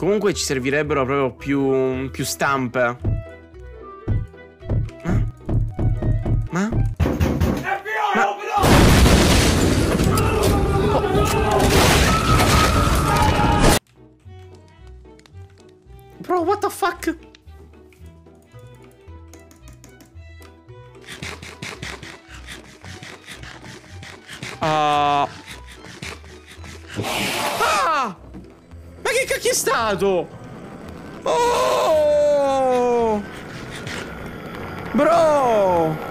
Comunque ci servirebbero proprio più stampe. Ma? Bro, what the fuck? Ah! Ma che cacchio è stato? Oh! Bro!